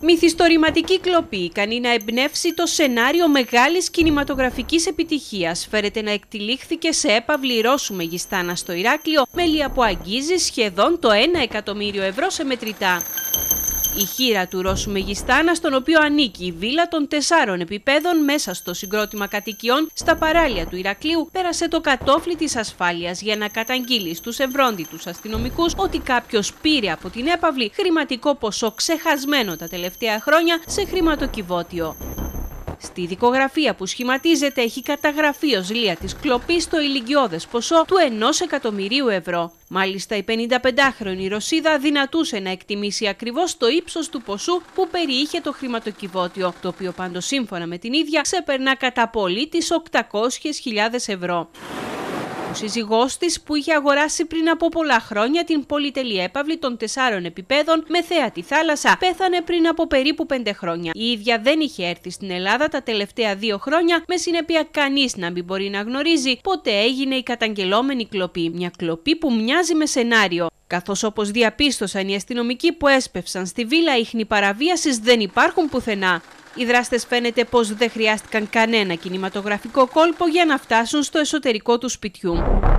Μυθιστορηματική κλοπή ικανή να εμπνεύσει το σενάριο μεγάλης κινηματογραφικής επιτυχίας φέρεται να εκτυλίχθηκε σε έπαυλη Ρώσου Μεγιστάνα στο Ηράκλειο, μέλεια που αγγίζει σχεδόν το 1 εκατομμύριο ευρώ σε μετρητά. Η χείρα του Ρώσου Μεγιστάνα, στον οποίο ανήκει η βίλα των 4 επιπέδων μέσα στο συγκρότημα κατοικιών στα παράλια του Ηρακλείου, πέρασε το κατόφλι της ασφάλειας για να καταγγείλει στους ευρώντιτους αστυνομικούς ότι κάποιος πήρε από την έπαυλη χρηματικό ποσό ξεχασμένο τα τελευταία χρόνια σε χρηματοκιβώτιο. Στη δικογραφία που σχηματίζεται έχει καταγραφεί ως λία της κλοπής το ηλικιώδες ποσό του 1 εκατομμυρίου ευρώ. Μάλιστα, η 55χρονη Ρωσίδα δυνατούσε να εκτιμήσει ακριβώς το ύψος του ποσού που περιείχε το χρηματοκιβώτιο, το οποίο πάντως σύμφωνα με την ίδια ξεπερνά κατά πολύ τις 800.000 ευρώ. Ο σύζυγός της, που είχε αγοράσει πριν από πολλά χρόνια την πολυτελή έπαυλη των 4 επιπέδων με θέα τη θάλασσα, πέθανε πριν από περίπου 5 χρόνια. Η ίδια δεν είχε έρθει στην Ελλάδα τα τελευταία 2 χρόνια, με συνέπεια κανείς να μην μπορεί να γνωρίζει πότε έγινε η καταγγελόμενη κλοπή. Μια κλοπή που μοιάζει με σενάριο. Καθώς, όπως διαπίστωσαν οι αστυνομικοί που έσπευσαν στη βίλα, ίχνη παραβίασης δεν υπάρχουν πουθενά. Οι δράστες φαίνεται πως δεν χρειάστηκαν κανένα κινηματογραφικό κόλπο για να φτάσουν στο εσωτερικό του σπιτιού.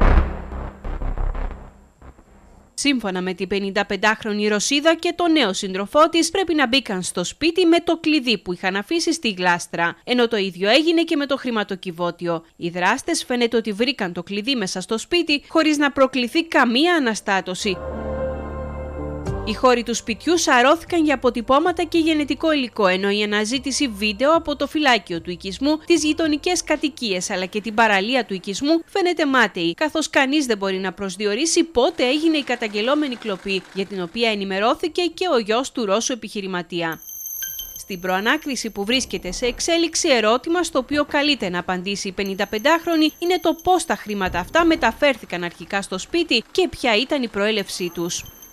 Σύμφωνα με την 55χρονη Ρωσίδα και τον νέο σύντροφό της, πρέπει να μπήκαν στο σπίτι με το κλειδί που είχαν αφήσει στη γλάστρα, ενώ το ίδιο έγινε και με το χρηματοκιβώτιο. Οι δράστες φαίνεται ότι βρήκαν το κλειδί μέσα στο σπίτι χωρίς να προκληθεί καμία αναστάτωση. Οι χώροι του σπιτιού σαρώθηκαν για αποτυπώματα και γενετικό υλικό, ενώ η αναζήτηση βίντεο από το φυλάκιο του οικισμού, τις γειτονικές κατοικίες αλλά και την παραλία του οικισμού φαίνεται μάταιη, καθώς κανείς δεν μπορεί να προσδιορίσει πότε έγινε η καταγγελόμενη κλοπή, για την οποία ενημερώθηκε και ο γιος του Ρώσου επιχειρηματία. Στην προανάκριση που βρίσκεται σε εξέλιξη, ερώτημα στο οποίο καλείται να απαντήσει η 55χρονη είναι το πώς τα χρήματα αυτά μεταφέρθηκαν αρχικά στο σπίτι και ποια ήταν η προέλευσή τους.